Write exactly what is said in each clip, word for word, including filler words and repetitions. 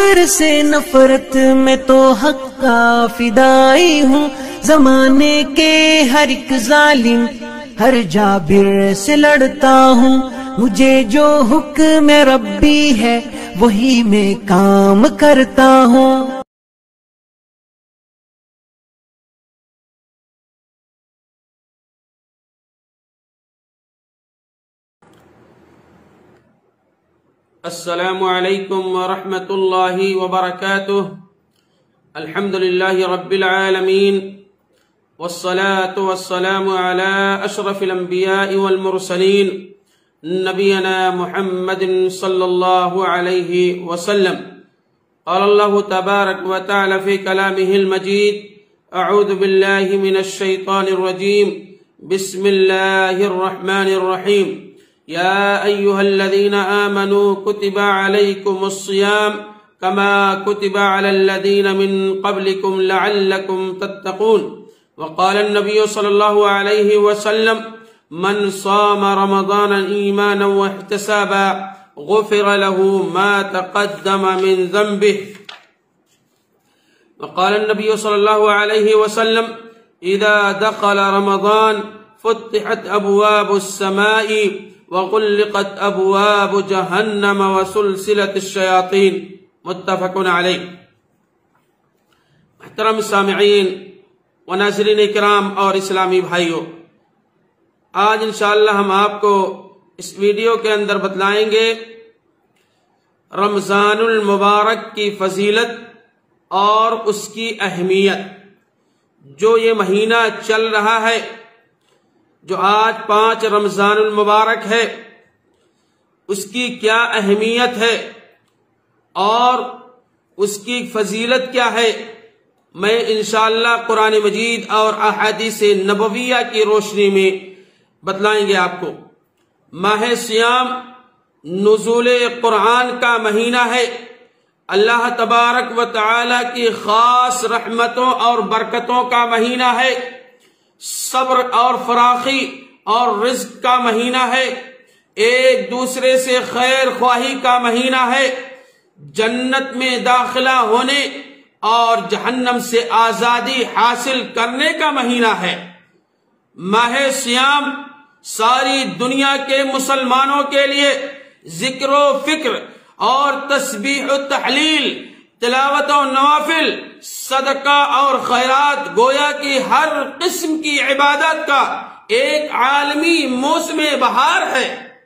کافر سے نفرت میں تو حق کا فدائی ہوں، زمانے کے ہر ایک ظالم ہر جابر سے لڑتا ہوں، مجھے جو حکم ربی ہے وہی میں کام کرتا ہوں۔ السلام علیکم ورحمۃ اللہ وبرکاتہ۔ الحمد للہ رب العالمین، والصلاة والسلام على اشرف الانبیاء والمرسلین، نبینا محمد صلی اللہ علیہ وسلم۔ قال اللہ تبارک وتعالی فی کلامہ المجید: اعوذ باللہ من الشیطان الرجیم، بسم اللہ الرحمن الرحیم۔ يا أيها الذين آمنوا كتب عليكم الصيام كما كتب على الذين من قبلكم لعلكم تتقون۔ وقال النبي صلى الله عليه وسلم: من صام رمضان إيمانا واحتسابا غفر له ما تقدم من ذنبه۔ وقال النبي صلى الله عليه وسلم: إذا دخل رمضان فتحت أبواب السماء وغلقت ابواب جہنم وسلسلت الشیاطین۔ متفق علیہ۔ محترم سامعین و ناظرین کرام اور اسلامی بھائیوں، آج انشاءاللہ ہم آپ کو اس ویڈیو کے اندر بتلائیں گے رمضان المبارک کی فضیلت اور اس کی اہمیت۔ جو یہ مہینہ چل رہا ہے، جو آج پانچ رمضان المبارک ہے، اس کی کیا اہمیت ہے اور اس کی فضیلت کیا ہے، میں انشاءاللہ قرآن مجید اور احادیث نبویہ کی روشنی میں بتلائیں گے آپ کو۔ ماہ سیام نزول قرآن کا مہینہ ہے، اللہ تبارک و تعالی کی خاص رحمتوں اور برکتوں کا مہینہ ہے، صبر اور فراخی اور رزق کا مہینہ ہے، ایک دوسرے سے خیر خواہی کا مہینہ ہے، جنت میں داخلہ ہونے اور جہنم سے آزادی حاصل کرنے کا مہینہ ہے۔ ماہ سیام ساری دنیا کے مسلمانوں کے لیے ذکر و فکر اور تسبیح و تحلیل، تلاوت و نوافل، صدقہ اور خیرات، گویا کی ہر قسم کی عبادت کا ایک عالمی موسم بہار ہے،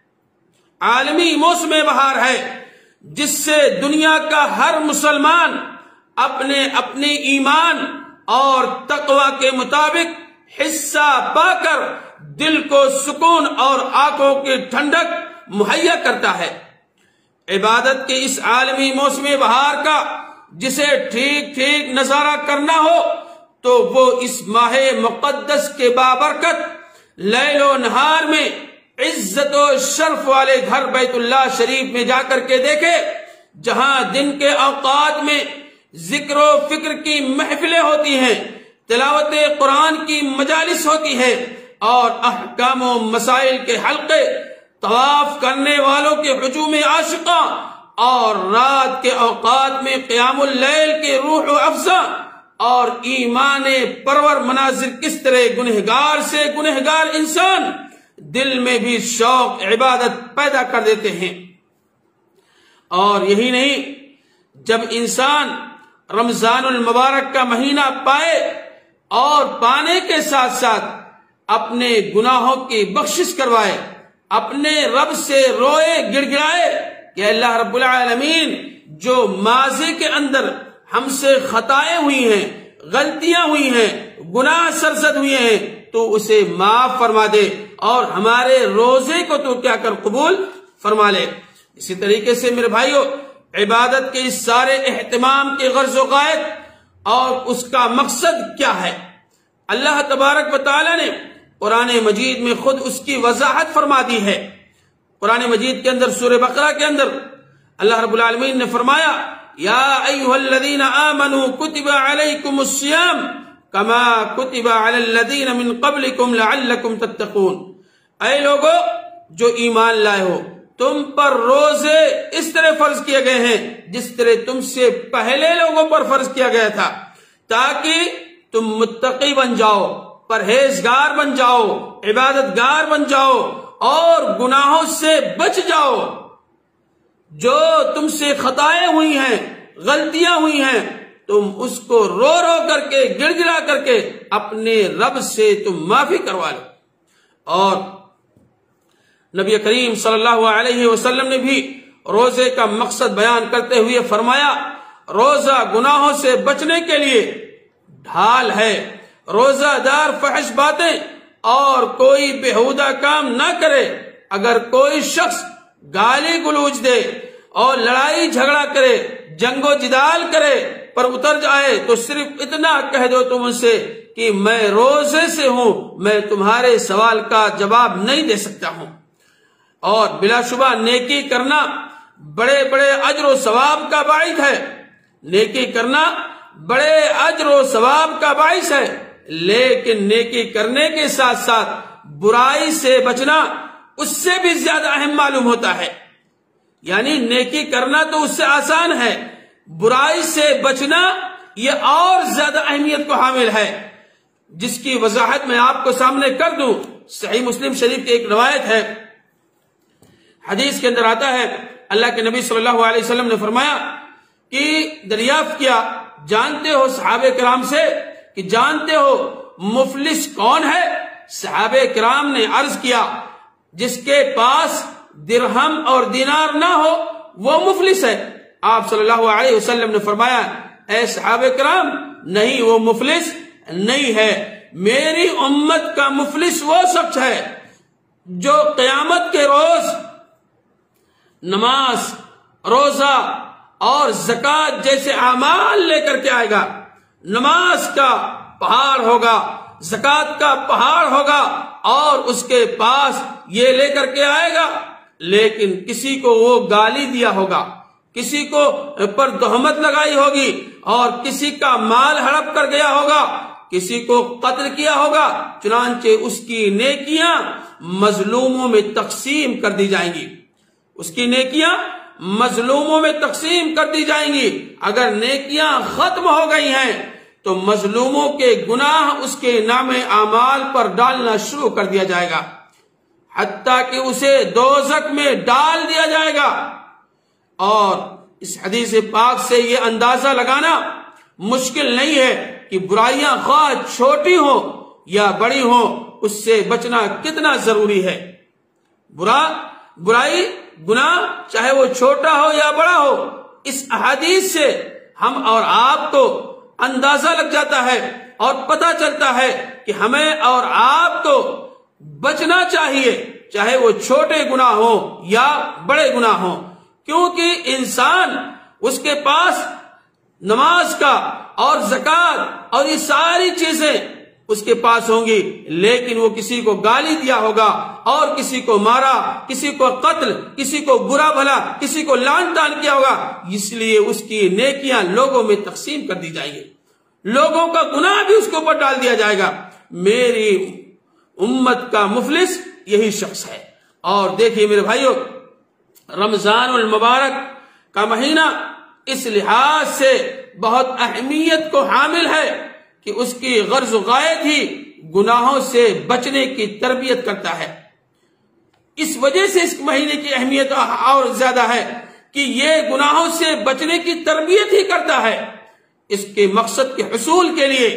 عالمی موسم بہار ہے، جس سے دنیا کا ہر مسلمان اپنے اپنے ایمان اور تقوی کے مطابق حصہ پا کر دل کو سکون اور آنکھوں کی ٹھنڈک مہیا کرتا ہے۔ عبادت کے اس عالمی موسم بہار کا جسے ٹھیک ٹھیک نظارہ کرنا ہو تو وہ اس ماہ مقدس کے بابرکت لیل و نہار میں عزت و شرف والے گھر بیت اللہ شریف میں جا کر کے دیکھے، جہاں دن کے اوقات میں ذکر و فکر کی محفلیں ہوتی ہیں، تلاوت قرآن کی مجالس ہوتی ہے اور احکام و مسائل کے حلقے، طواف کرنے والوں کے ہجوم عاشقاں اور رات کے اوقات میں قیام اللیل کے روح و افزا اور ایمان پرور مناظر کس طرح گنہگار سے گنہگار انسان دل میں بھی شوق عبادت پیدا کر دیتے ہیں۔ اور یہی نہیں، جب انسان رمضان المبارک کا مہینہ پائے اور پانے کے ساتھ ساتھ اپنے گناہوں کی بخشش کروائے، اپنے رب سے روئے گڑ گڑائے کہ اللہ رب العالمین جو ماضی کے اندر ہم سے خطائیں ہوئی ہیں، غلطیاں ہوئی ہیں، گناہ سرزد ہوئے ہیں، تو اسے معاف فرما دے اور ہمارے روزے کو تو کیا کر قبول فرما لے۔ اسی طریقے سے میرے بھائیو، عبادت کے اس سارے اہتمام کے غرض و غائب اور اس کا مقصد کیا ہے، اللہ تبارک و تعالی نے قرآن مجید میں خود اس کی وضاحت فرما دی ہے۔ قرآن مجید کے اندر سورہ بقرہ کے اندر اللہ رب العالمین نے فرمایا: یا ایھا الذین آمنوا کتب علیکم الصیام کما کتب علی الذین من قبلکم لعلکم تتقون۔ اے لوگو جو ایمان لائے ہو، تم پر روزے اس طرح فرض کیے گئے ہیں جس طرح تم سے پہلے لوگوں پر فرض کیا گیا تھا، تاکہ تم متقی بن جاؤ، پرہیزگار بن جاؤ، عبادت گار بن جاؤ اور گناہوں سے بچ جاؤ۔ جو تم سے خطائیں ہوئی ہیں، غلطیاں ہوئی ہیں، تم اس کو رو رو کر کے، گڑ گڑا کر کے اپنے رب سے تم معافی کروا لو۔ اور نبی کریم صلی اللہ علیہ وسلم نے بھی روزے کا مقصد بیان کرتے ہوئے فرمایا، روزہ گناہوں سے بچنے کے لیے ڈھال ہے۔ روزہ دار فحش باتیں اور کوئی بےہودہ کام نہ کرے۔ اگر کوئی شخص گالی گلوچ دے اور لڑائی جھگڑا کرے، جنگ و جدال کرے پر اتر جائے، تو صرف اتنا کہہ دو تم ان سے کہ میں روزے سے ہوں، میں تمہارے سوال کا جواب نہیں دے سکتا ہوں۔ اور بلا شبہ نیکی کرنا بڑے بڑے اجر و ثواب کا باعث ہے، نیکی کرنا بڑے اجر و ثواب کا باعث ہے، لیکن نیکی کرنے کے ساتھ ساتھ برائی سے بچنا اس سے بھی زیادہ اہم معلوم ہوتا ہے۔ یعنی نیکی کرنا تو اس سے آسان ہے، برائی سے بچنا یہ اور زیادہ اہمیت کو حامل ہے، جس کی وضاحت میں آپ کو سامنے کر دوں۔ صحیح مسلم شریف کی ایک روایت ہے، حدیث کے اندر آتا ہے اللہ کے نبی صلی اللہ علیہ وسلم نے فرمایا کہ دریافت کیا، جانتے ہو صحابہ کرام سے کہ جانتے ہو مفلس کون ہے؟ صحابہ کرام نے عرض کیا، جس کے پاس درہم اور دینار نہ ہو وہ مفلس ہے۔ آپ صلی اللہ علیہ وسلم نے فرمایا، اے صحابہ کرام، نہیں، وہ مفلس نہیں ہے، میری امت کا مفلس وہ شخص ہے جو قیامت کے روز نماز، روزہ اور زکوٰۃ جیسے اعمال لے کر کے آئے گا۔ نماز کا پہاڑ ہوگا، زکوٰۃ کا پہاڑ ہوگا، اور اس کے پاس یہ لے کر کے آئے گا، لیکن کسی کو وہ گالی دیا ہوگا، کسی کو پر تہمت لگائی ہوگی، اور کسی کا مال ہڑپ کر گیا ہوگا، کسی کو قتل کیا ہوگا، چنانچہ اس کی نیکیاں مظلوموں میں تقسیم کر دی جائیں گی، اس کی نیکیاں مظلوموں میں تقسیم کر دی جائیں گی۔ اگر نیکیاں ختم ہو گئی ہیں تو مظلوموں کے گناہ اس کے نام اعمال پر ڈالنا شروع کر دیا جائے گا، حتیٰ کہ اسے دوزخ میں ڈال دیا جائے گا۔ اور اس حدیث پاک سے یہ اندازہ لگانا مشکل نہیں ہے کہ برائیاں خواہ چھوٹی ہوں یا بڑی ہوں، اس سے بچنا کتنا ضروری ہے۔ برا برائی گناہ چاہے وہ چھوٹا ہو یا بڑا ہو، اس احادیث سے ہم اور آپ کو اندازہ لگ جاتا ہے اور پتہ چلتا ہے کہ ہمیں اور آپ کو بچنا چاہیے، چاہے وہ چھوٹے گناہ ہوں یا بڑے گناہ ہوں، کیونکہ انسان اس کے پاس نماز کا اور زکوٰۃ اور یہ ساری چیزیں اس کے پاس ہوں گی، لیکن وہ کسی کو گالی دیا ہوگا اور کسی کو مارا، کسی کو قتل، کسی کو برا بھلا، کسی کو لعن طعن کیا ہوگا، اس لیے اس کی نیکیاں لوگوں میں تقسیم کر دی جائیں گی، لوگوں کا گناہ بھی اس کے اوپر ڈال دیا جائے گا۔ میری امت کا مفلس یہی شخص ہے۔ اور دیکھیے میرے بھائیوں، رمضان المبارک کا مہینہ اس لحاظ سے بہت اہمیت کو حامل ہے کہ اس کی غرض و غایت ہی گناہوں سے بچنے کی تربیت کرتا ہے۔ اس وجہ سے اس مہینے کی اہمیت اور زیادہ ہے کہ یہ گناہوں سے بچنے کی تربیت ہی کرتا ہے۔ اس کے مقصد کے حصول کے لیے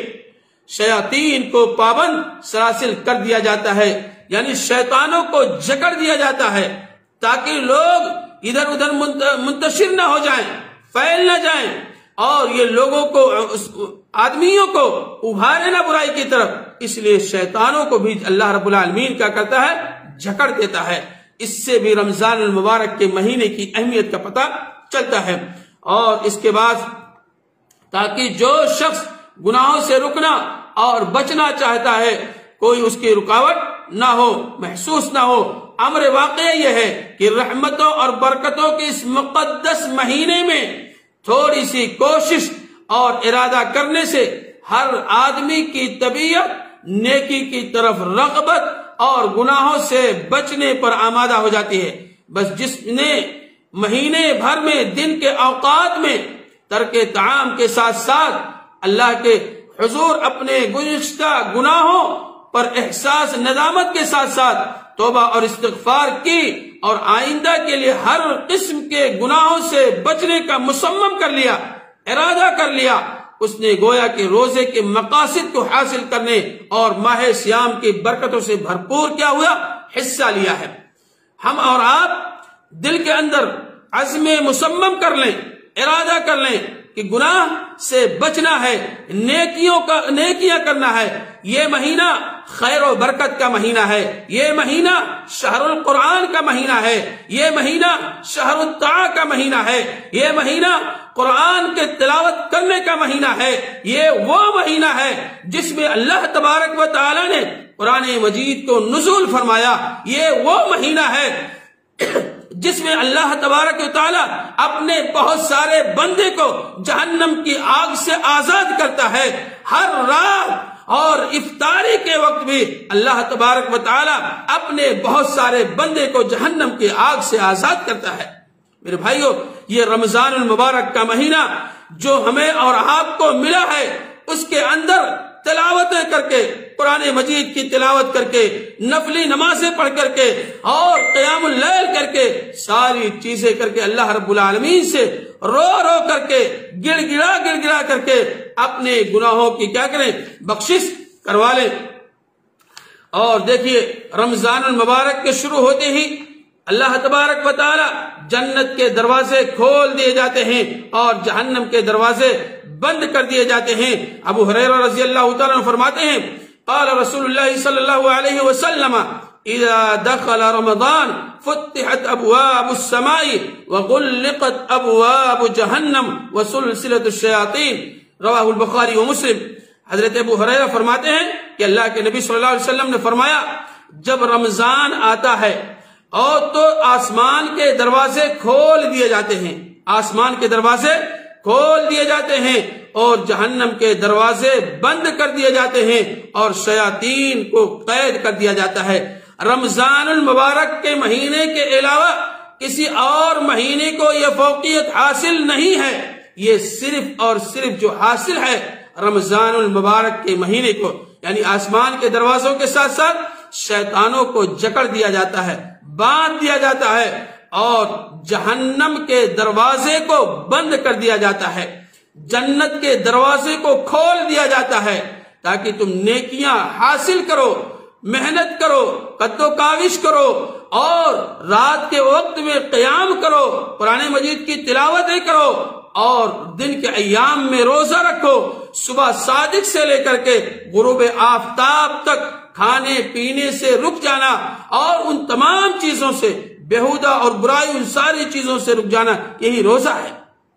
شیاطین کو پابند سلاسل کر دیا جاتا ہے، یعنی شیطانوں کو جکڑ دیا جاتا ہے، تاکہ لوگ ادھر ادھر منتشر نہ ہو جائیں، پھیل نہ جائیں، اور یہ لوگوں کو، آدمیوں کو ابھارے نہ برائی کی طرف۔ اس لیے شیطانوں کو بھی اللہ رب العالمین کیا کرتا ہے؟ جکڑ دیتا ہے۔ اس سے بھی رمضان المبارک کے مہینے کی اہمیت کا پتہ چلتا ہے۔ اور اس کے بعد تاکہ جو شخص گناہوں سے رکنا اور بچنا چاہتا ہے، کوئی اس کی رکاوٹ نہ ہو، محسوس نہ ہو۔ امر واقع یہ ہے کہ رحمتوں اور برکتوں کے اس مقدس مہینے میں تھوڑی سی کوشش اور ارادہ کرنے سے ہر آدمی کی طبیعت نیکی کی طرف رغبت اور گناہوں سے بچنے پر آمادہ ہو جاتی ہے۔ بس جس نے مہینے بھر میں دن کے اوقات میں ترک طعام کے ساتھ ساتھ اللہ کے حضور اپنے گزشتہ گناہوں پر احساس ندامت کے ساتھ ساتھ توبہ اور استغفار کی اور آئندہ کے لیے ہر قسم کے گناہوں سے بچنے کا مصمم کر لیا، ارادہ کر لیا، اس نے گویا کہ روزے کے مقاصد کو حاصل کرنے اور ماہ سیام کی برکتوں سے بھرپور کیا ہوا حصہ لیا ہے۔ ہم اور آپ دل کے اندر عزم مصمم کر لیں، ارادہ کر لیں کہ گناہ سے بچنا ہے، نیکیوں کا نیکیاں کرنا ہے۔ یہ مہینہ خیر و برکت کا مہینہ ہے، یہ مہینہ شہر القرآن کا مہینہ ہے، یہ مہینہ شہر الطاعہ کا مہینہ ہے، یہ مہینہ قرآن کے تلاوت کرنے کا مہینہ ہے، یہ وہ مہینہ ہے جس میں اللہ تبارک و تعالی نے قرآن مجید کو نزول فرمایا، یہ وہ مہینہ ہے جس میں اللہ تبارک و تعالی اپنے بہت سارے بندے کو جہنم کی آگ سے آزاد کرتا ہے۔ ہر رات اور افطاری کے وقت بھی اللہ تبارک و تعالی اپنے بہت سارے بندے کو جہنم کی آگ سے آزاد کرتا ہے۔ میرے بھائیو، یہ رمضان المبارک کا مہینہ جو ہمیں اور آپ کو ملا ہے، اس کے اندر تلاوتیں کر کے، قرآن مجید کی تلاوت کر کے، نفلی نمازیں پڑھ کر کے اور قیام اللیل کر کے، ساری چیزیں کر کے اللہ رب العالمین سے رو رو کر کے، گڑ گڑا گڑ گڑا کر کے اپنے گناہوں کی کیا کریں، بخشش کروا لیں۔ اور دیکھیے، رمضان المبارک کے شروع ہوتے ہی اللہ تبارک و تعالی جنت کے دروازے کھول دیے جاتے ہیں اور جہنم کے دروازے بند کر دیے جاتے ہیں۔ ابو ہریرہ رضی اللہ تعالیٰ عنہ فرماتے ہیں، قال رسول اللہ صلی اللہ علیہ وسلم اذا دخل رمضان فتحت ابواب السماء وغلقت ابواب جہنم وسلسلۃ الشیاطین، رواہ البخاری و مسلم۔ حضرت ابو ہریرہ فرماتے ہیں کہ اللہ کے نبی صلی اللہ علیہ وسلم نے فرمایا، جب رمضان آتا ہے اور تو آسمان کے دروازے کھول دیے جاتے ہیں، آسمان کے دروازے کھول دیے جاتے ہیں اور جہنم کے دروازے بند کر دیے جاتے ہیں اور شیاطین کو قید کر دیا جاتا ہے۔ رمضان المبارک کے مہینے کے علاوہ کسی اور مہینے کو یہ فوقیت حاصل نہیں ہے، یہ صرف اور صرف جو حاصل ہے رمضان المبارک کے مہینے کو، یعنی آسمان کے دروازوں کے ساتھ ساتھ شیطانوں کو جکڑ دیا جاتا ہے، باندھ دیا جاتا ہے اور جہنم کے دروازے کو بند کر دیا جاتا ہے، جنت کے دروازے کو کھول دیا جاتا ہے تاکہ تم نیکیاں حاصل کرو، محنت کرو، قد و کاوش کرو اور رات کے وقت میں قیام کرو، قرآن مجید کی تلاوتیں کرو اور دن کے ایام میں روزہ رکھو، صبح صادق سے لے کر کے غروب آفتاب تک کھانے پینے سے رک جانا اور ان تمام چیزوں سے، بےہودہ اور برائی ان ساری چیزوں سے رک جانا، یہی روزہ ہے۔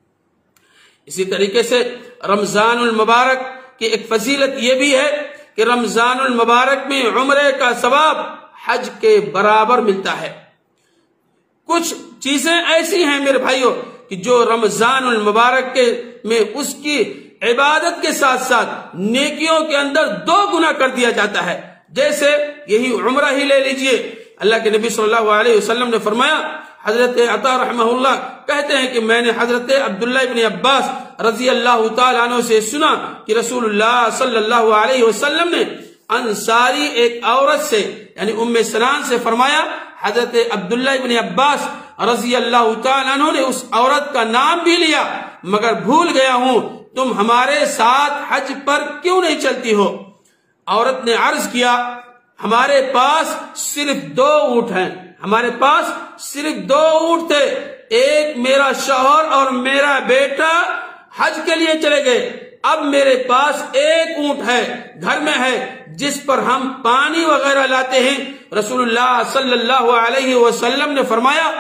اسی طریقے سے رمضان المبارک کی ایک فضیلت یہ بھی ہے کہ رمضان المبارک میں عمرے کا ثواب حج کے برابر ملتا ہے۔ کچھ چیزیں ایسی ہیں میرے بھائیوں کہ جو رمضان المبارک کے میں اس کی عبادت کے ساتھ ساتھ نیکیوں کے اندر دو گنا کر دیا جاتا ہے۔ جیسے یہی عمرہ ہی لے لیجئے، اللہ کے نبی صلی اللہ علیہ وسلم نے فرمایا، حضرت عطا رحمہ اللہ کہتے ہیں کہ میں نے حضرت عبداللہ ابن عباس رضی اللہ تعالیٰ عنہ سے سنا کہ رسول اللہ صلی اللہ علیہ وسلم نے انصاری ایک عورت سے یعنی ام سنان سے فرمایا، حضرت عبداللہ ابن عباس رضی اللہ تعالیٰ عنہ نے اس عورت کا نام بھی لیا مگر بھول گیا ہوں، تم ہمارے ساتھ حج پر کیوں نہیں چلتی ہو؟ عورت نے عرض کیا، ہمارے پاس صرف دو اونٹ ہیں، ہمارے پاس صرف دو اونٹ تھے، ایک میرا شوہر اور میرا بیٹا حج کے لیے چلے گئے، اب میرے پاس ایک اونٹ ہے، گھر میں ہے، جس پر ہم پانی وغیرہ لاتے ہیں۔ رسول اللہ صلی اللہ علیہ وسلم نے فرمایا،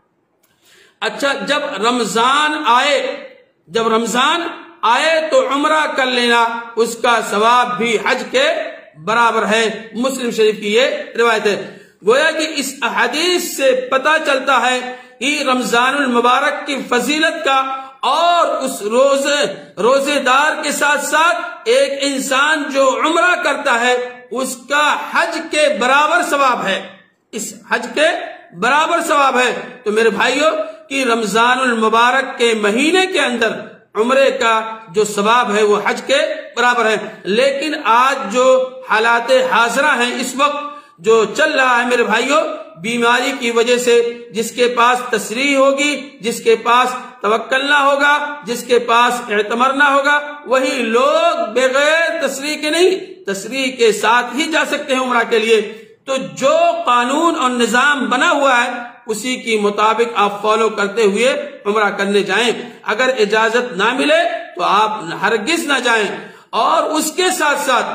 اچھا جب رمضان آئے جب رمضان آئے تو عمرہ کر لینا، اس کا ثواب بھی حج کے برابر ہے۔ مسلم شریف کی یہ روایت ہے۔ گویا کہ اس احادیث سے پتہ چلتا ہے کہ رمضان المبارک کی فضیلت کا اور اس روزے روزے دار کے ساتھ ساتھ ایک انسان جو عمرہ کرتا ہے اس کا حج کے برابر ثواب ہے، اس حج کے برابر ثواب ہے۔ تو میرے بھائیوں کہ رمضان المبارک کے مہینے کے اندر عمرے کا جو ثواب ہے وہ حج کے برابر ہے۔ لیکن آج جو حالات حاضرہ ہیں، اس وقت جو چل رہا ہے میرے بھائیوں، بیماری کی وجہ سے جس کے پاس تصریح ہوگی، جس کے پاس توکل نہ ہوگا، جس کے پاس اعتمر نہ ہوگا، وہی لوگ بغیر تصریح کے نہیں، تصریح کے ساتھ ہی جا سکتے ہیں عمرہ کے لیے۔ تو جو قانون اور نظام بنا ہوا ہے اسی کی مطابق آپ فالو کرتے ہوئے عمرہ کرنے جائیں۔ اگر اجازت نہ ملے تو آپ ہرگز نہ جائیں، اور اس کے ساتھ ساتھ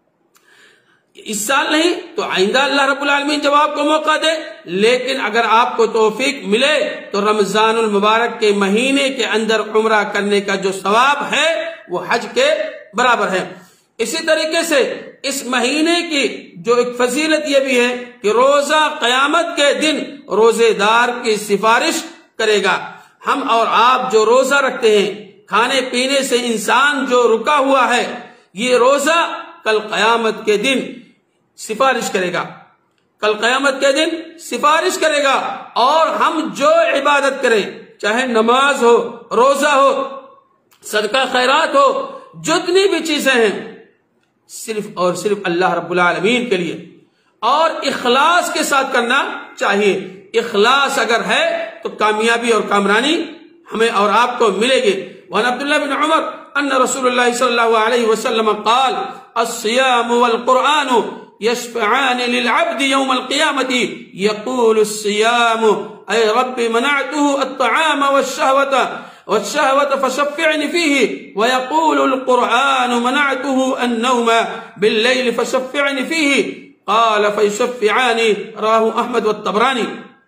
اس سال نہیں تو آئندہ اللہ رب العالمین جب آپ کو موقع دے، لیکن اگر آپ کو توفیق ملے تو رمضان المبارک کے مہینے کے اندر عمرہ کرنے کا جو ثواب ہے وہ حج کے برابر ہے۔ اسی طریقے سے اس مہینے کی جو ایک فضیلت یہ بھی ہے کہ روزہ قیامت کے دن روزے دار کی سفارش کرے گا۔ ہم اور آپ جو روزہ رکھتے ہیں، کھانے پینے سے انسان جو رکا ہوا ہے، یہ روزہ کل قیامت کے دن سفارش کرے گا، کل قیامت کے دن سفارش کرے گا۔ اور ہم جو عبادت کریں، چاہے نماز ہو، روزہ ہو، صدقہ خیرات ہو، جتنی بھی چیزیں ہیں، صرف اور صرف اللہ رب العالمین کے لیے اور اخلاص کے ساتھ کرنا چاہیے۔ اخلاص اگر ہے تو کامیابی اور کامرانی ہمیں اور آپ کو ملے گی۔ وعن عبداللہ بن عمر ان رسول اللہ صلی اللہ علیہ وسلم قال الصيام والقرآن يشفعان للعبد يوم القيامة يقول الصيام اے رب منعته الطعام والشهوة والشهوة فشفعني فيه، ويقول القرآن منعته النوم بالليل فشفعني فيه، قال فيشفعاني، رواه احمد والطبرانی۔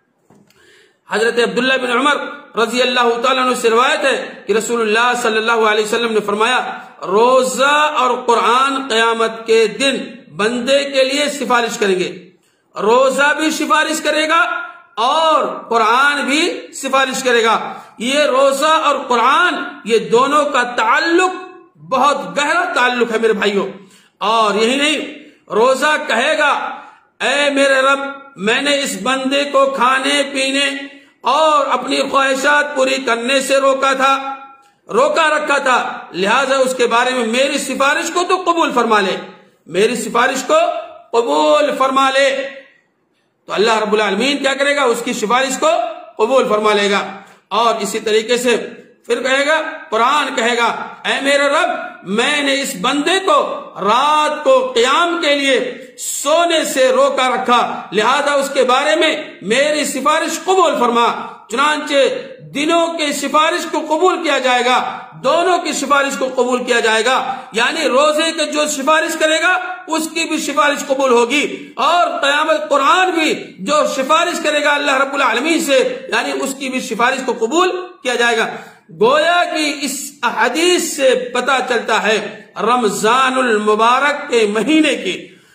حضرت عبداللہ بن عمر رضی اللہ تعالیٰ عنہ سے روایت ہے کہ رسول اللہ صلی اللہ علیہ وسلم نے فرمایا، روزہ اور قرآن قیامت کے دن بندے کے لیے سفارش کریں گے۔ روزہ بھی سفارش کرے گا اور قرآن بھی سفارش کرے گا۔ یہ روزہ اور قرآن یہ دونوں کا تعلق بہت گہرا تعلق ہے میرے بھائیوں۔ اور یہی نہیں، روزہ کہے گا اے میرے رب، میں نے اس بندے کو کھانے پینے اور اپنی خواہشات پوری کرنے سے روکا تھا، روکا رکھا تھا، لہذا اس کے بارے میں میری سفارش کو تو قبول فرما لے، میری سفارش کو قبول فرما لے۔ تو اللہ رب العالمین کیا کرے گا؟ اس کی سفارش کو قبول فرما لے گا۔ اور اسی طریقے سے پھر کہے گا، قرآن کہے گا اے میرے رب، میں نے اس بندے کو رات کو قیام کے لیے سونے سے روکا رکھا، لہذا اس کے بارے میں میری سفارش قبول فرما۔ چنانچہ دنوں کی سفارش کو قبول کیا جائے گا، دونوں کی سفارش کو قبول کیا جائے گا، یعنی روزے کے جو سفارش کرے گا اس کی بھی سفارش قبول ہوگی، اور قیامت قرآن بھی جو سفارش کرے گا اللہ رب العالمین سے، یعنی اس کی بھی سفارش کو قبول کیا جائے گا۔ گویا کہ اس حدیث سے پتہ چلتا ہے رمضان المبارک کے مہینے کی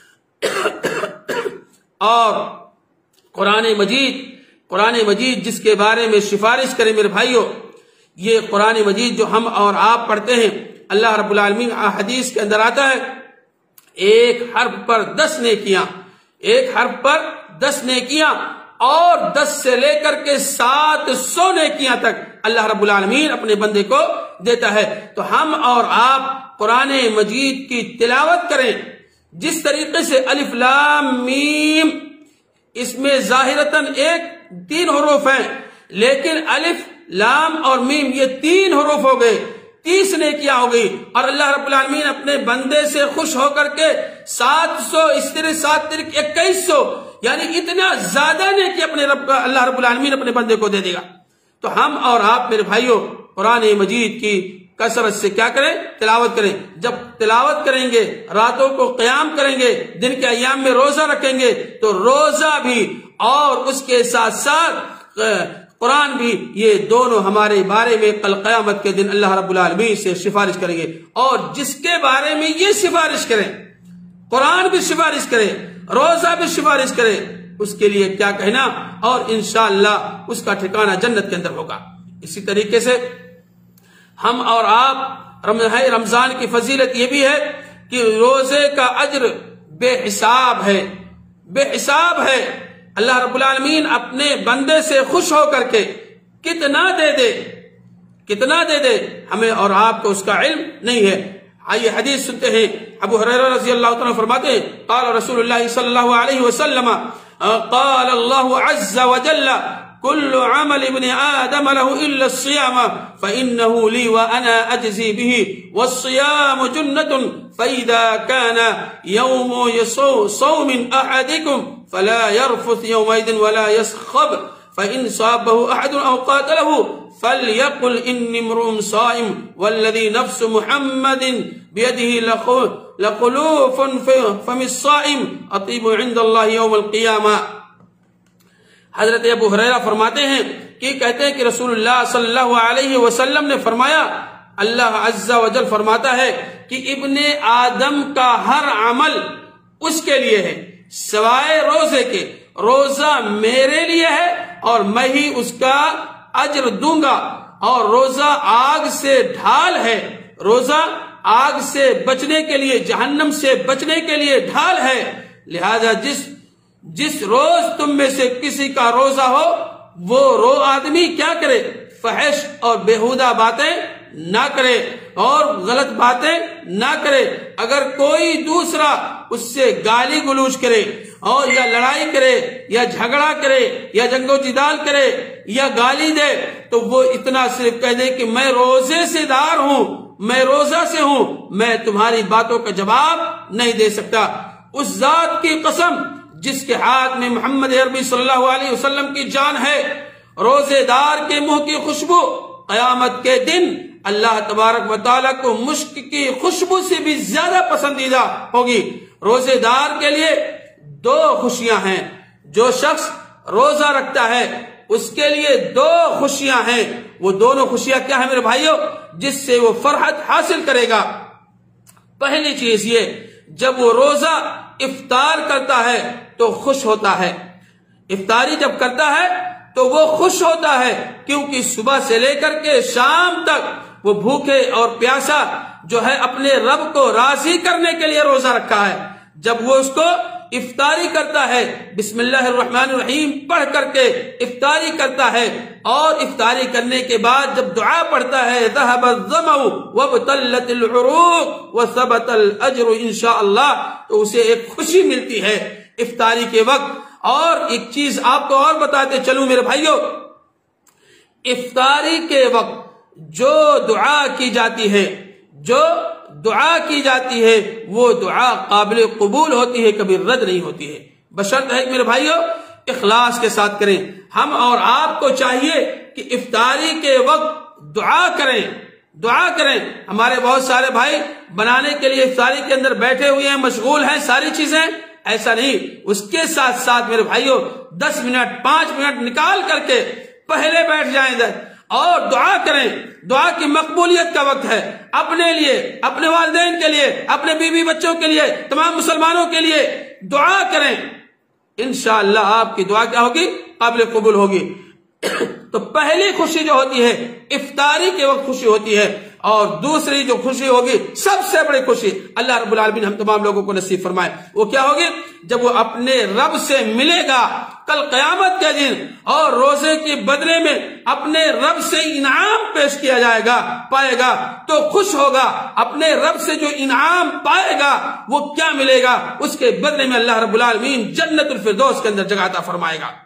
اور قرآن مجید قرآن مجید جس کے بارے میں سفارش کرے میرے بھائیوں، یہ قرآن مجید جو ہم اور آپ پڑھتے ہیں، اللہ رب العالمین حدیث کے اندر آتا ہے ایک حرف پر دس نیکیاں، ایک حرف پر دس نیکیاں، اور دس سے لے کر کے سات سو نیکیاں تک اللہ رب العالمین اپنے بندے کو دیتا ہے۔ تو ہم اور آپ قرآن مجید کی تلاوت کریں، جس طریقے سے الف لام میم، اس میں ظاہرتاً ایک تین حروف ہیں، لیکن الف لام اور میم یہ تین حروف ہو گئے، تیس نیکیاں ہو گئی، اور اللہ رب العالمین اپنے بندے سے خوش ہو کر کے سات سو اس طرح سات طرح اکیس سو، یعنی اتنا زیادہ نیکی اپنے رب اللہ رب العالمین اپنے بندے کو دے دے گا۔ تو ہم اور آپ میرے بھائیوں قرآن مجید کی کثرت سے کیا کریں؟ تلاوت کریں۔ جب تلاوت کریں گے، راتوں کو قیام کریں گے، دن کے ایام میں روزہ رکھیں گے، تو روزہ بھی اور اس کے ساتھ ساتھ قرآن بھی، یہ دونوں ہمارے بارے میں کل قیامت کے دن اللہ رب العالمین سے سفارش کریں گے۔ اور جس کے بارے میں یہ سفارش کریں، قرآن بھی سفارش کرے، روزہ بھی سفارش کرے، اس کے لیے کیا کہنا، اور انشاءاللہ اس کا ٹھکانہ جنت کے اندر ہوگا۔ اسی طریقے سے ہم اور آپ رمضان کی فضیلت یہ بھی ہے کہ روزے کا اجر بے حساب ہے، بے حساب ہے۔ اللہ رب العالمین اپنے بندے سے خوش ہو کر کے کتنا دے دے کتنا دے دے ہمیں اور آپ کو اس کا علم نہیں ہے۔ آئیے حدیث سنتے ہیں۔ ابو ہریرہ رضی اللہ تعالیٰ فرماتے ہیں قال رسول اللہ صلی اللہ علیہ وسلم قال اللہ عز وجل كل عمل ابن آدم له إلا الصيام فإنه لي وأنا أجزي به والصيام جنة فإذا كان يوم صوم أحدكم فلا يرفث يومئذ ولا يسخب فإن صابه أحد أو قاتله فليقل إني امرؤ صائم والذي نفس محمد بيده لخلوف فم الصائم أطيب عند الله يوم القيامة۔ حضرت ابو ہریرہ فرماتے ہیں کہ کہتے ہیں کہ رسول اللہ صلی اللہ علیہ وسلم نے فرمایا، اللہ عز و جل فرماتا ہے کہ ابن آدم کا ہر عمل اس کے لیے ہے سوائے روزے کے، روزہ میرے لیے ہے اور میں ہی اس کا اجر دوں گا، اور روزہ آگ سے ڈھال ہے، روزہ آگ سے بچنے کے لیے، جہنم سے بچنے کے لیے ڈھال ہے۔ لہذا جس جس روز تم میں سے کسی کا روزہ ہو وہ رو آدمی کیا کرے، فحش اور بیہودہ باتیں نہ کرے اور غلط باتیں نہ کرے۔ اگر کوئی دوسرا اس سے گالی گلوچ کرے اور یا لڑائی کرے یا جھگڑا کرے یا جنگ و جدال کرے یا گالی دے تو وہ اتنا صرف کہہ دے کہ میں روزے سے دار ہوں، میں روزہ سے ہوں، میں تمہاری باتوں کا جواب نہیں دے سکتا۔ اس ذات کی قسم جس کے ہاتھ میں محمد عربی صلی اللہ علیہ وسلم کی جان ہے، روزے دار کے منہ کی خوشبو قیامت کے دن اللہ تبارک و تعالیٰ کو مشک کی خوشبو سے بھی زیادہ پسندیدہ ہوگی۔ روزے دار کے لیے دو خوشیاں ہیں، جو شخص روزہ رکھتا ہے اس کے لیے دو خوشیاں ہیں۔ وہ دونوں خوشیاں کیا ہیں میرے بھائیوں، جس سے وہ فرحت حاصل کرے گا؟ پہلی چیز یہ، جب وہ روزہ افطار کرتا ہے تو خوش ہوتا ہے، افطاری جب کرتا ہے تو وہ خوش ہوتا ہے، کیونکہ صبح سے لے کر کے شام تک وہ بھوکے اور پیاسا جو ہے اپنے رب کو راضی کرنے کے لیے روزہ رکھا ہے۔ جب وہ اس کو افطاری کرتا ہے، بسم اللہ الرحمن الرحیم پڑھ کر کے افطاری کرتا ہے، اور افطاری کرنے کے بعد جب دعا پڑھتا ہے ذهب الظمأ وابتلت العروق وثبت الاجر انشاءاللہ، تو اسے ایک خوشی ملتی ہے افطاری کے وقت۔ اور ایک چیز آپ کو اور بتاتے چلوں میرے بھائیوں، افطاری کے وقت جو دعا کی جاتی ہے، جو دعا کی جاتی ہے وہ دعا قابل قبول ہوتی ہے، کبھی رد نہیں ہوتی ہے، بشرط ہے کہ میرے بھائیوں اخلاص کے ساتھ کریں۔ ہم اور آپ کو چاہیے کہ افطاری کے وقت دعا کریں، دعا کریں۔ ہمارے بہت سارے بھائی بنانے کے لیے افطاری کے اندر بیٹھے ہوئے ہیں، مشغول ہیں ساری چیزیں، ایسا نہیں۔ اس کے ساتھ ساتھ میرے بھائیوں دس منٹ پانچ منٹ نکال کر کے پہلے بیٹھ جائیں اور دعا کریں۔ دعا کی مقبولیت کا وقت ہے، اپنے لیے، اپنے والدین کے لیے، اپنے بیوی بچوں کے لیے، تمام مسلمانوں کے لیے دعا کریں۔ انشاءاللہ آپ کی دعا کیا ہوگی؟ قابل قبول ہوگی۔ تو پہلی خوشی جو ہوتی ہے افطاری کے وقت خوشی ہوتی ہے، اور دوسری جو خوشی ہوگی سب سے بڑی خوشی اللہ رب العالمین ہم تمام لوگوں کو نصیب فرمائے، وہ کیا ہوگی؟ جب وہ اپنے رب سے ملے گا کل قیامت کے دن، اور روزے کے بدلے میں اپنے رب سے انعام پیش کیا جائے گا، پائے گا تو خوش ہوگا۔ اپنے رب سے جو انعام پائے گا وہ کیا ملے گا؟ اس کے بدلے میں اللہ رب العالمین جنت الفردوس کے اندر جگہ عطا فرمائے گا۔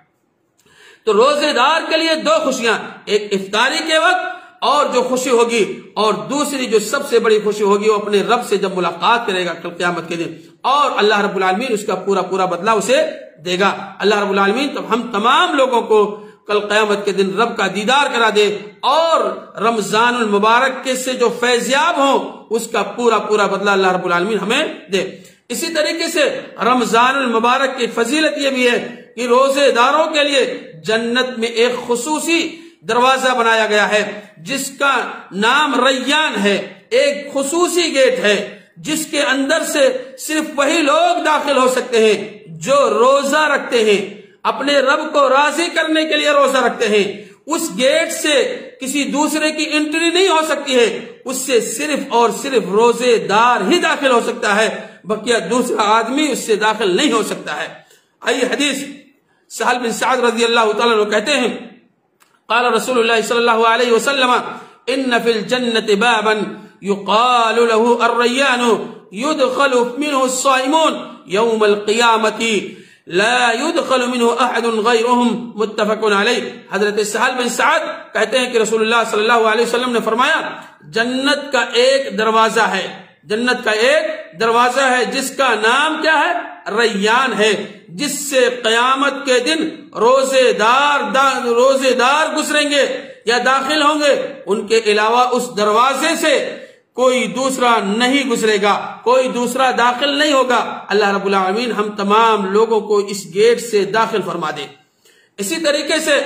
تو روزے دار کے لیے دو خوشیاں، ایک افطاری کے وقت اور جو خوشی ہوگی، اور دوسری جو سب سے بڑی خوشی ہوگی وہ اپنے رب سے جب ملاقات کرے گا کل قیامت کے دن، اور اللہ رب العالمین اس کا پورا پورا بدلہ اسے دے گا۔ اللہ رب العالمین تب ہم تمام لوگوں کو کل قیامت کے دن رب کا دیدار کرا دے، اور رمضان المبارک کے سے جو فیضیاب ہوں اس کا پورا پورا بدلہ اللہ رب العالمین ہمیں دے۔ اسی طریقے سے رمضان المبارک کی فضیلت یہ بھی ہے کہ روزے داروں کے لیے جنت میں ایک خصوصی دروازہ بنایا گیا ہے جس کا نام ریان ہے، ایک خصوصی گیٹ ہے جس کے اندر سے صرف وہی لوگ داخل ہو سکتے ہیں جو روزہ رکھتے ہیں، اپنے رب کو راضی کرنے کے لیے روزہ رکھتے ہیں۔ اس گیٹ سے کسی دوسرے کی انٹری نہیں ہو سکتی ہے، اس سے صرف اور صرف روزے دار ہی داخل ہو سکتا ہے، بقیہ دوسرا آدمی اس سے داخل نہیں ہو سکتا ہے۔ آئیے حدیث سہل بن سعد رضی اللہ تعالیٰ عنہ کہتے ہیں قال رسول اللہ صلی اللہ علیہ وسلم ان فی الجنة بابا يقال له الریان يدخل منه الصائمون يوم القيامة لا يدخل منه احد غيرهم متفق علیہ۔ حضرت سہل بن سعد کہتے ہیں کہ رسول اللہ صلی اللہ علیہ وسلم نے فرمایا جنت کا ایک دروازہ ہے، جنت کا ایک دروازہ ہے جس کا نام کیا ہے؟ ریان ہے، جس سے قیامت کے دن روزے دار روزے دار گزریں گے یا داخل ہوں گے، ان کے علاوہ اس دروازے سے کوئی دوسرا نہیں گزرے گا، کوئی دوسرا داخل نہیں ہوگا۔ اللہ رب العالمین ہم تمام لوگوں کو اس گیٹ سے داخل فرما دے۔ اسی طریقے سے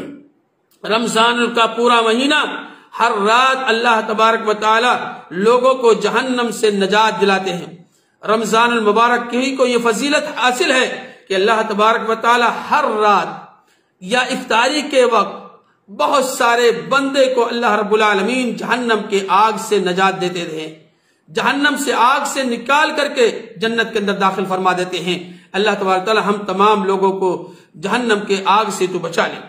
رمضان کا پورا مہینہ ہر رات اللہ تبارک و تعالی لوگوں کو جہنم سے نجات دلاتے ہیں۔ رمضان المبارک کی کو یہ فضیلت حاصل ہے کہ اللہ تبارک و تعالی ہر رات یا افطاری کے وقت بہت سارے بندے کو اللہ رب العالمین جہنم کے آگ سے نجات دیتے ہیں، جہنم سے آگ سے نکال کر کے جنت کے اندر داخل فرما دیتے ہیں۔ اللہ تبارک و تعالی ہم تمام لوگوں کو جہنم کے آگ سے تو بچا لے۔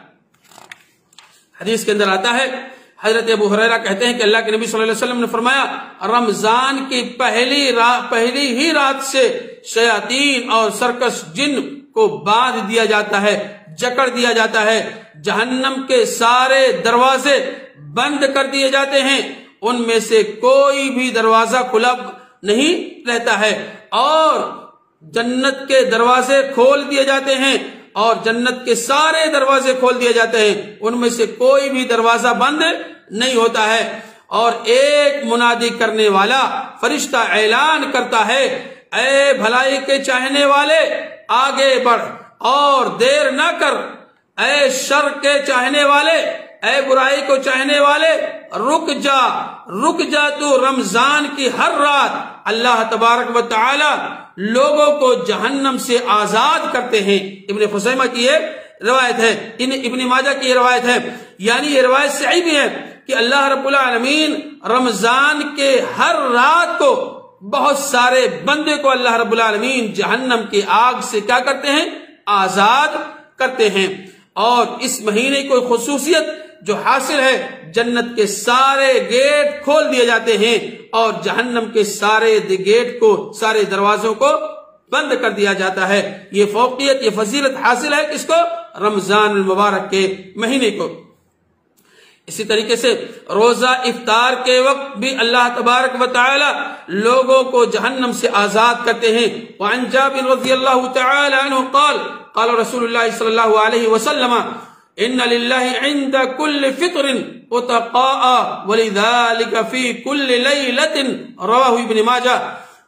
حدیث کے اندر آتا ہے، حضرت ابو ہریرہ کہتے ہیں کہ اللہ کے نبی صلی اللہ علیہ وسلم نے فرمایا رمضان کی پہلی رات پہلی ہی رات سے شیاطین اور سرکش جن کو باندھ دیا جاتا ہے، جکڑ دیا جاتا ہے، جہنم کے سارے دروازے بند کر دیے جاتے ہیں، ان میں سے کوئی بھی دروازہ کھلا نہیں رہتا ہے، اور جنت کے دروازے کھول دیے جاتے ہیں، اور جنت کے سارے دروازے کھول دیے جاتے ہیں، ان میں سے کوئی بھی دروازہ بند نہیں ہوتا ہے، اور ایک منادی کرنے والا فرشتہ اعلان کرتا ہے اے بھلائی کے چاہنے والے آگے بڑھ اور دیر نہ کر، اے شر کے چاہنے والے، اے برائی کو چاہنے والے رک جا رک جا تو رمضان کی ہر رات اللہ تبارک و تعالی لوگوں کو جہنم سے آزاد کرتے ہیں۔ ابن خزیمہ کی یہ روایت ہے، ان ابن ماجہ کی یہ روایت ہے، یعنی یہ روایت صحیح بھی ہے کہ اللہ رب العالمین رمضان کے ہر رات کو بہت سارے بندے کو اللہ رب العالمین جہنم کی آگ سے کیا کرتے ہیں؟ آزاد کرتے ہیں۔ اور اس مہینے کو خصوصیت جو حاصل ہے، جنت کے سارے گیٹ کھول دیے جاتے ہیں اور جہنم کے سارے گیٹ کو سارے دروازوں کو بند کر دیا جاتا ہے۔ یہ فوقیت، یہ فضیلت حاصل ہے کس کو؟ رمضان المبارک کے مہینے کو۔ اسی طریقے سے روزہ افطار کے وقت بھی اللہ تبارک و تعالی لوگوں کو جہنم سے آزاد کرتے ہیں۔ وعن جابر رضی اللہ تعالی عنہ قال قال رسول اللہ صلی اللہ علیہ وسلم ان للہ عند كل فطر اتقاء ولذلك في كل لیلۃ، رواہ ابن ماجہ۔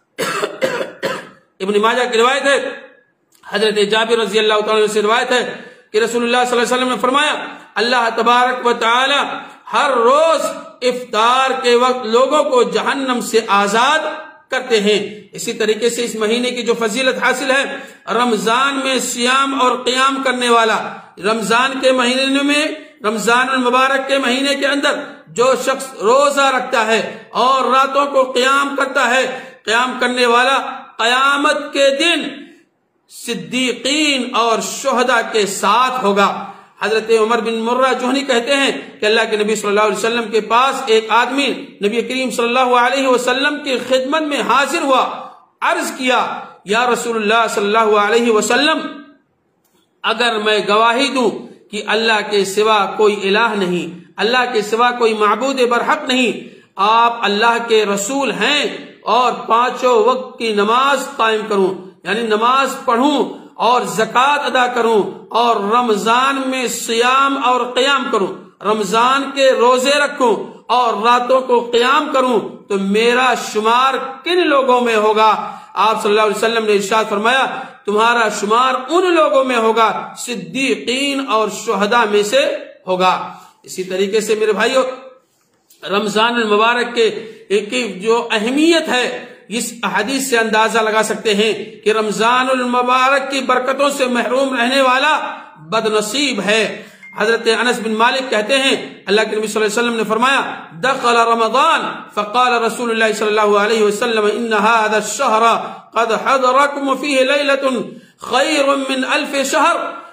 ابن ماجہ کی روایت ہے، حضرت جابر رضی اللہ تعالی عنہ سے روایت ہے کہ رسول اللہ صلی اللہ علیہ وسلم نے فرمایا اللہ تبارک و تعالی ہر روز افطار کے وقت لوگوں کو جہنم سے آزاد کرتے ہیں۔ اسی طریقے سے اس مہینے کی جو فضیلت حاصل ہے، رمضان میں سیام اور قیام کرنے والا، رمضان کے مہینے میں رمضان المبارک کے مہینے کے اندر جو شخص روزہ رکھتا ہے اور راتوں کو قیام کرتا ہے، قیام کرنے والا قیامت کے دن صدیقین اور شہداء کے ساتھ ہوگا۔ حضرت عمر بن مرہ جوہنی کہتے ہیں کہ اللہ کے نبی صلی اللہ علیہ وسلم کے پاس ایک آدمی نبی کریم صلی اللہ علیہ وسلم کی خدمت میں حاضر ہوا، عرض کیا یا رسول اللہ صلی اللہ علیہ وسلم، اگر میں گواہی دوں کہ اللہ کے سوا کوئی الہ نہیں، اللہ کے سوا کوئی معبود برحق نہیں، آپ اللہ کے رسول ہیں، اور پانچوں وقت کی نماز قائم کروں، یعنی نماز پڑھوں اور زکوٰۃ ادا کروں، اور رمضان میں سیام اور قیام کروں، رمضان کے روزے رکھوں اور راتوں کو قیام کروں، تو میرا شمار کن لوگوں میں ہوگا؟ آپ صلی اللہ علیہ وسلم نے ارشاد فرمایا تمہارا شمار ان لوگوں میں ہوگا صدیقین اور شہداء میں سے ہوگا۔ اسی طریقے سے میرے بھائیو، رمضان المبارک کے جو اہمیت ہے اس حدیث سے اندازہ لگا سکتے ہیں کہ رمضان المبارک کی برکتوں سے محروم رہنے والا بد نصیب ہے۔ حضرت انس بن مالک کہتے ہیں اللہ کے نبی صلی اللہ علیہ وسلم نے فرمایا دخل رمضان فقال رسول اللہ صلی اللہ علیہ وسلم ان هذا الشهر قد حضركم فيه ليلة خير من الف شهر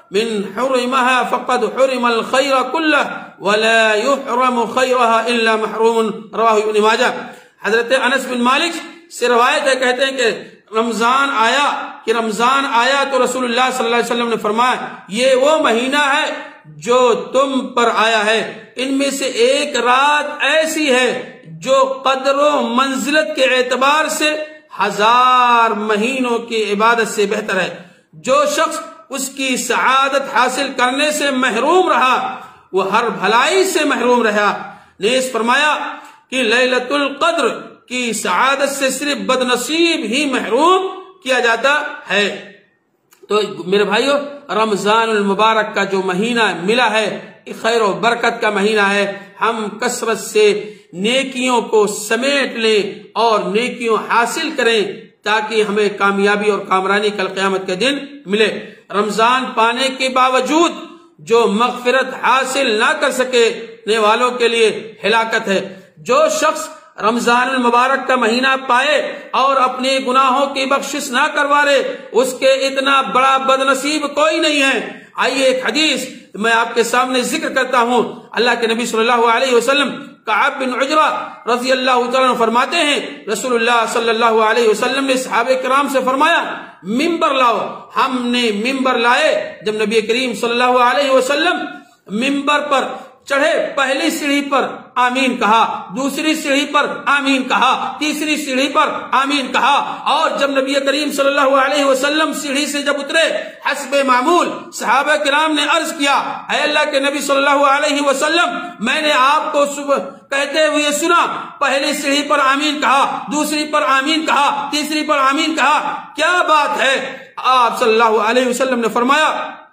من حرمها فقد حرم الخير كله ولا يحرم خيرها الا محروم رواہ ابن ماجہ۔ حضرت انس بن مالک سے روایت ہے، کہتے ہیں کہ رمضان آیا کہ رمضان آیا تو رسول اللہ صلی اللہ علیہ وسلم نے فرمایا یہ وہ مہینہ ہے جو تم پر آیا ہے، ان میں سے ایک رات ایسی ہے جو قدر و منزلت کے اعتبار سے ہزار مہینوں کی عبادت سے بہتر ہے۔ جو شخص اس کی سعادت حاصل کرنے سے محروم رہا وہ ہر بھلائی سے محروم رہا۔ نیز فرمایا کہ لیلۃ القدر کی سعادت سے صرف بد نصیب ہی محروم کیا جاتا ہے۔ تو میرے بھائیو، رمضان المبارک کا جو مہینہ ملا ہے خیر و برکت کا مہینہ ہے، ہم کثرت سے نیکیوں کو سمیٹ لیں اور نیکیوں حاصل کریں تاکہ ہمیں کامیابی اور کامرانی کل قیامت کے دن ملے۔ رمضان پانے کے باوجود جو مغفرت حاصل نہ کر سکنے والوں کے لیے ہلاکت ہے۔ جو شخص رمضان المبارک کا مہینہ پائے اور اپنے گناہوں کی بخشش نہ کروا لے، اس کے اتنا بڑا بد نصیب کوئی نہیں ہے۔ آئیے ایک حدیث میں آپ کے سامنے ذکر کرتا ہوں۔ اللہ کے نبی صلی اللہ علیہ وسلم کعب بن عجرہ رضی اللہ تعالیٰ عنہ فرماتے ہیں، رسول اللہ صلی اللہ علیہ وسلم نے صحابہ کرام سے فرمایا ممبر لاؤ۔ ہم نے ممبر لائے۔ جب نبی کریم صلی اللہ علیہ وسلم ممبر پر چڑھے، پہلی سیڑھی پر آمین کہا، دوسری سیڑھی پر آمین کہا، تیسری سیڑھی پر آمین کہا، اور جب نبی کریم صلی اللہ علیہ وسلم سیڑھی سے جب اترے حسب معمول صحابہ کرام نے عرض کیا، اے اللہ کے نبی صلی اللہ علیہ وسلم، میں نے آپ کو صبح کہتے ہوئے سنا، پہلی سیڑھی پر آمین کہا، دوسری پر آمین کہا، تیسری پر آمین کہا، کیا بات ہے؟ آپ صلی اللہ علیہ وسلم نے فرمایا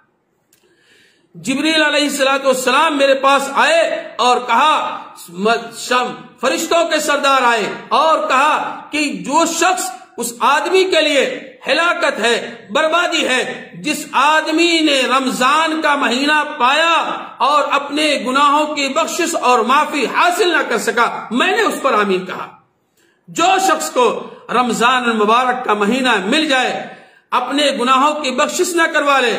جبریل علیہ الصلوۃ والسلام میرے پاس آئے اور کہا، فرشتوں کے سردار آئے اور کہا کہ جو شخص اس آدمی کے لیے ہلاکت ہے، بربادی ہے، جس آدمی نے رمضان کا مہینہ پایا اور اپنے گناہوں کی بخشش اور معافی حاصل نہ کر سکا، میں نے اس پر آمین کہا۔ جو شخص کو رمضان المبارک کا مہینہ مل جائے، اپنے گناہوں کی بخشش نہ کروا لے،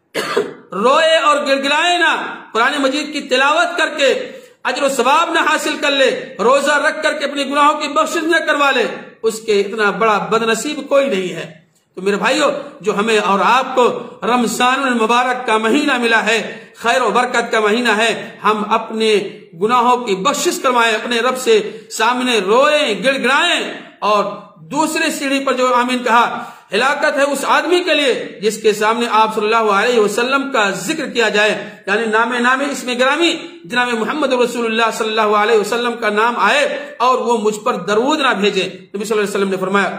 روئے اور گڑگڑائے نہ، قرآن مجید کی تلاوت کر کے اجر و ثواب نہ حاصل کر لے، روزہ رکھ کر کے اپنے گناہوں کی بخشش نہ کروا لے، اس کے اتنا بڑا بد نصیب کوئی نہیں ہے۔ تو میرے بھائیو، جو ہمیں اور آپ کو رمضان المبارک کا مہینہ ملا ہے، خیر و برکت کا مہینہ ہے، ہم اپنے گناہوں کی بخشش کروائیں، اپنے رب سے سامنے روئیں، گڑ گڑائیں، اور دوسری سیڑھی پر جو آمین کہا، ہلاکت ہے اس آدمی کے لیے جس کے سامنے آپ صلی اللہ علیہ وسلم کا ذکر کیا جائے، یعنی نام نام اس میں گرامی جناب محمد رسول اللہ صلی اللہ علیہ وسلم کا نام آئے اور وہ مجھ پر درود نہ بھیجے۔ نبی صلی اللہ علیہ وسلم نے فرمایا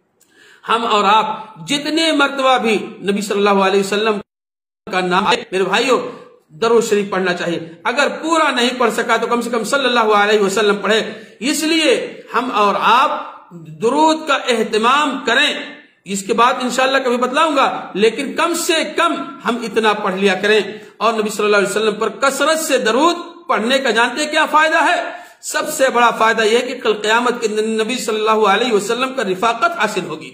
ہم اور آپ جتنے مرتبہ بھی نبی صلی اللہ علیہ وسلم کا نام آئے، میرے بھائیوں درود شریف پڑھنا چاہیے۔ اگر پورا نہیں پڑھ سکا تو کم سے کم صلی اللہ علیہ وسلم پڑھے۔ اس لیے ہم اور آپ درود کا اہتمام کریں۔ اس کے بعد انشاءاللہ کبھی بتلاؤں گا، لیکن کم سے کم ہم اتنا پڑھ لیا کریں، اور نبی صلی اللہ علیہ وسلم پر کثرت سے درود پڑھنے کا جانتے کیا فائدہ ہے؟ سب سے بڑا فائدہ یہ کہ کل قیامت کے دن نبی صلی اللہ علیہ وسلم کا رفاقت حاصل ہوگی۔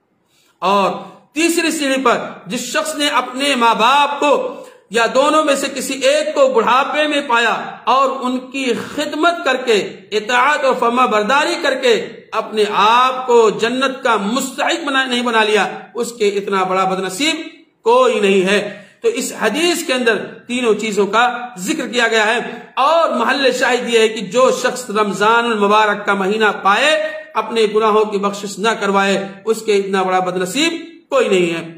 اور تیسری سیڑھی پر جس شخص نے اپنے ماں باپ کو یا دونوں میں سے کسی ایک کو بڑھاپے میں پایا اور ان کی خدمت کر کے، اطاعت اور فرما برداری کر کے اپنے آپ کو جنت کا مستحق بنا نہیں بنا لیا، اس کے اتنا بڑا بد نصیب کوئی نہیں ہے۔ تو اس حدیث کے اندر تینوں چیزوں کا ذکر کیا گیا ہے، اور محل شاہد یہ ہے کہ جو شخص رمضان المبارک کا مہینہ پائے، اپنے گناہوں کی بخشش نہ کروائے، اس کے اتنا بڑا بد نصیب کوئی نہیں ہے۔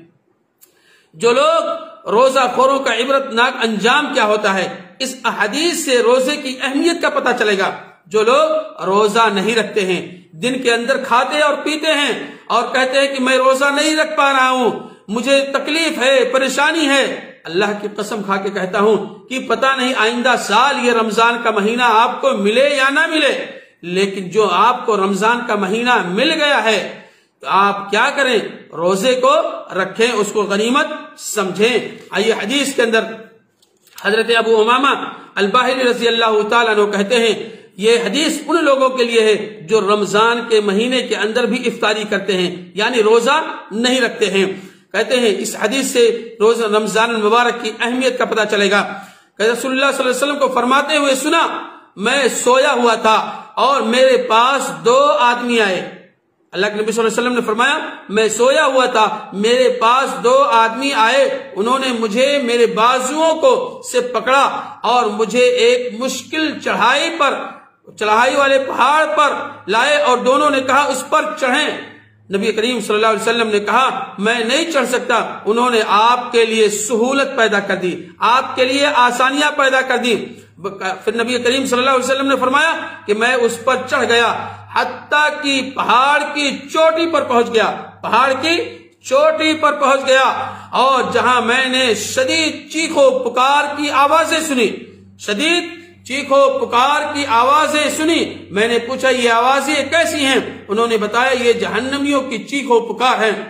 جو لوگ روزہ خوروں کا عبرت ناک انجام کیا ہوتا ہے، اس احادیث سے روزے کی اہمیت کا پتہ چلے گا۔ جو لوگ روزہ نہیں رکھتے ہیں، دن کے اندر کھاتے اور پیتے ہیں اور کہتے ہیں کہ میں روزہ نہیں رکھ پا رہا ہوں، مجھے تکلیف ہے، پریشانی ہے، اللہ کی قسم کھا کے کہتا ہوں کہ پتہ نہیں آئندہ سال یہ رمضان کا مہینہ آپ کو ملے یا نہ ملے، لیکن جو آپ کو رمضان کا مہینہ مل گیا ہے تو آپ کیا کریں؟ روزے کو رکھیں، اس کو غنیمت سمجھیں۔ آئیے حدیث کے اندر حضرت ابو امامہ الباہلی رضی اللہ تعالیٰ عنہ کہتے ہیں، یہ حدیث ان لوگوں کے لیے ہے جو رمضان کے مہینے کے اندر بھی افطاری کرتے ہیں، یعنی روزہ نہیں رکھتے ہیں۔ کہتے ہیں اس حدیث سے روزہ رمضان المبارک کی اہمیت کا پتہ چلے گا کہ رسول اللہ صلی اللہ علیہ وسلم کو فرماتے ہوئے سنا، میں سویا ہوا تھا اور میرے پاس دو آدمی آئے. اللہ کے نبی صلی اللہ علیہ وسلم نے فرمایا میں سویا ہوا تھا، میرے پاس دو آدمی آئے، انہوں نے مجھے میرے بازوؤں کو سے پکڑا اور مجھے ایک مشکل چڑھائی پر چڑھائی والے پہاڑ پر لائے اور دونوں نے کہا اس پر چڑھیں. نبی کریم صلی اللہ علیہ وسلم نے کہا میں نہیں چڑھ سکتا. انہوں نے آپ کے لیے سہولت پیدا کر دی، آپ کے لیے آسانیاں پیدا کر دی. پھر نبی کریم صلی اللہ علیہ وسلم نے فرمایا کہ میں اس پر چڑھ گیا حتیٰ کہ پہاڑ کی چوٹی پر پہنچ گیا، پہاڑ کی چوٹی پر پہنچ گیا اور جہاں میں نے شدید چیخو پکار کی آوازیں سنی، شدید چیخو پکار کی آوازیں سنی. میں نے پوچھا یہ آوازیں کیسی ہیں؟ انہوں نے بتایا یہ جہنمیوں کی چیخو پکار ہیں.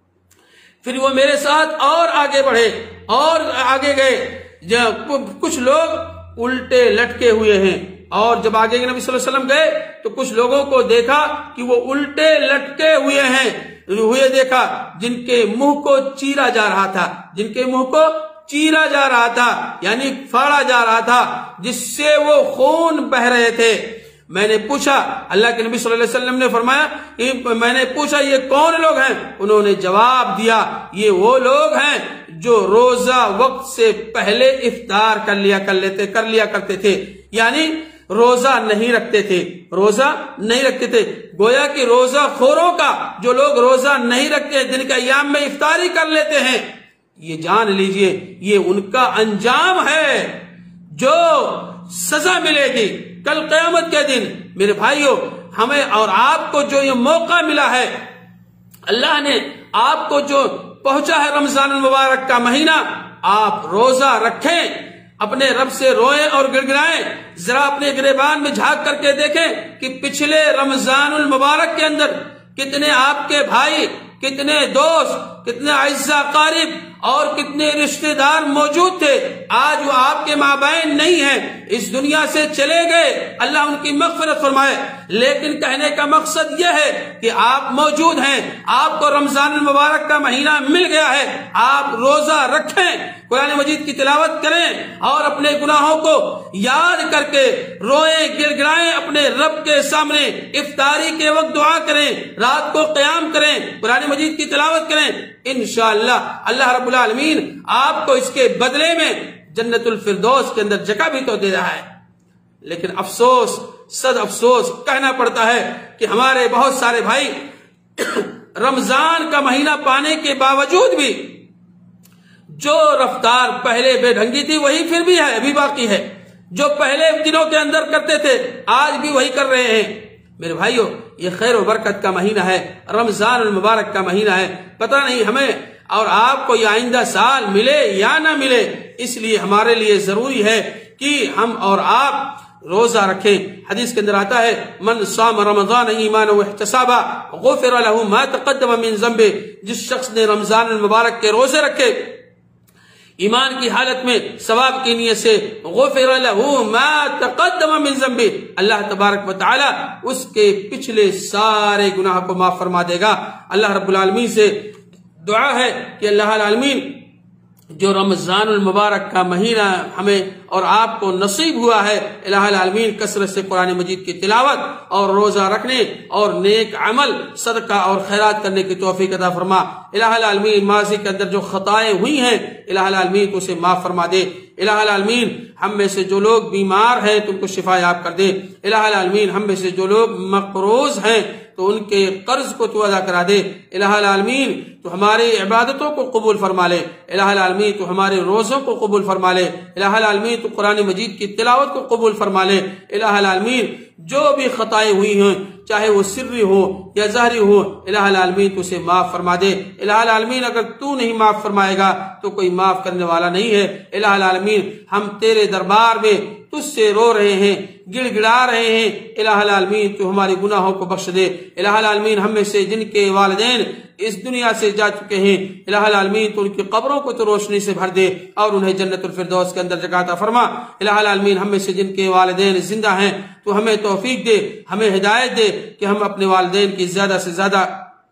پھر وہ میرے ساتھ اور آگے بڑھے اور آگے گئے، کچھ لوگ الٹے لٹکے ہوئے ہیں، اور جب آگے نبی صلی اللہ علیہ وسلم گئے تو کچھ لوگوں کو دیکھا کہ وہ الٹے لٹکے ہوئے ہیں ہوئے دیکھا جن کے منہ کو چیرا جا رہا تھا، جن کے منہ کو چیرا جا رہا تھا یعنی پھاڑا جا رہا تھا، جس سے وہ خون بہ رہے تھے. میں نے پوچھا، اللہ کے نبی صلی اللہ علیہ وسلم نے فرمایا میں نے پوچھا یہ کون لوگ ہیں؟ انہوں نے جواب دیا یہ وہ لوگ ہیں جو روزہ وقت سے پہلے افطار کر لیا کر لیتے کر لیا کرتے تھے، یعنی روزہ نہیں رکھتے تھے، روزہ نہیں رکھتے تھے. گویا کہ روزہ خوروں کا، جو لوگ روزہ نہیں رکھتے جن کے ایام میں افطاری کر لیتے ہیں، یہ جان لیجئے یہ ان کا انجام ہے جو سزا ملے گی کل قیامت کے دن. میرے بھائیوں، ہمیں اور آپ کو جو یہ موقع ملا ہے، اللہ نے آپ کو جو پہنچا ہے رمضان المبارک کا مہینہ، آپ روزہ رکھیں، اپنے رب سے روئیں اور گڑ گڑائیں. ذرا اپنے گریبان میں جھانک کر کے دیکھیں کہ پچھلے رمضان المبارک کے اندر کتنے آپ کے بھائی، کتنے دوست، کتنے اعزاء قارب اور کتنے رشتہ دار موجود تھے. آج وہ آپ کے مابین نہیں ہیں، اس دنیا سے چلے گئے، اللہ ان کی مغفرت فرمائے. لیکن کہنے کا مقصد یہ ہے کہ آپ موجود ہیں، آپ کو رمضان المبارک کا مہینہ مل گیا ہے، آپ روزہ رکھیں، قرآن مجید کی تلاوت کریں اور اپنے گناہوں کو یاد کر کے روئیں گڑ گڑائیں اپنے رب کے سامنے. افطاری کے وقت دعا کریں، رات کو قیام کریں، قرآن مجید کی تلاوت کریں. انشاءاللہ اللہ رب العالمین آپ کو اس کے بدلے میں جنت الفردوس کے اندر جگہ بھی تو دے رہا ہے. لیکن افسوس، صد افسوس کہنا پڑتا ہے کہ ہمارے بہت سارے بھائی رمضان کا مہینہ پانے کے باوجود بھی جو رفتار پہلے بے ڈھنگی تھی وہی پھر بھی ہے، ابھی باقی ہے. جو پہلے دنوں کے اندر کرتے تھے آج بھی وہی کر رہے ہیں. میرے بھائیوں، یہ خیر و برکت کا مہینہ ہے، رمضان المبارک کا مہینہ ہے. پتہ نہیں ہمیں اور آپ کو یہ آئندہ سال ملے یا نہ ملے، اس لیے ہمارے لیے ضروری ہے کہ ہم اور آپ روزہ رکھیں. حدیث کے اندر آتا ہے من صام رمضان ایمانا واحتسابا غفر له ما تقدم من ذنبه. جس شخص نے رمضان المبارک کے روزے رکھے ایمان کی حالت میں، ثواب کی نیت سے، غفر له ما تقدم من ذنبه، اللہ تبارک و تعالی اس کے پچھلے سارے گناہ کو معاف فرما دے گا. اللہ رب العالمین سے دعا ہے کہ اللہ العالمین جو رمضان المبارک کا مہینہ ہمیں اور آپ کو نصیب ہوا ہے، الہ العالمین کثرت سے قرآن مجید کی تلاوت اور روزہ رکھنے اور نیک عمل، صدقہ اور خیرات کرنے کی توفیق عطا فرما. الہ العالمین ماضی کے اندر جو خطائیں ہوئی ہیں الہ العالمین تو اسے معاف فرما دے. الہ العالمین ہم میں سے جو لوگ بیمار ہیں تم کو شفا یاب کر دے. الہ العالمین ہم میں سے جو لوگ مقروض ہیں تو ان کے قرض کو تو ادا کرا دے. الہ العالمین تو ہماری عبادتوں کو قبول فرما لے. الہ العالمین تو ہمارے روزوں کو قبول فرما لے. الہ العالمین تو قرآن مجید کی تلاوت کو قبول فرما لے. الہ العالمین جو بھی خطائیں ہوئی ہیں چاہے وہ سری ہو یا ظاہری ہو، الہ العالمین تو اسے معاف فرما دے. الہ العالمین اگر تو نہیں معاف فرمائے گا تو کوئی معاف کرنے والا نہیں ہے. الہ العالمین ہم تیرے دربار میں تجھ سے رو رہے ہیں، گڑ گڑا رہے ہیں. الہ العالمین تو ہمارے گناہوں کو بخش دے. الہ العالمین ہم میں سے جن کے والدین اس دنیا سے جا چکے ہیں الہ العالمین تو ان کی قبروں کو تو روشنی سے بھر دے اور انہیں جنت الفردوس کے اندر جگہ عطا فرما. الہ العالمین ہم میں سے جن کے والدین زندہ ہیں تو ہمیں توفیق دے، ہمیں ہدایت دے کہ ہم اپنے والدین کی زیادہ سے زیادہ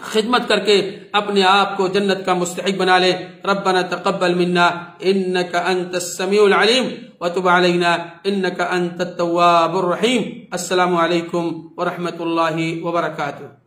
خدمت کر کے اپنے آپ کو جنت کا مستحق بنا لے. ربنا تقبل منا انك انت السميع العليم وتب علينا انك انت التواب الرحيم. السلام علیکم ورحمۃ اللہ وبرکاتہ.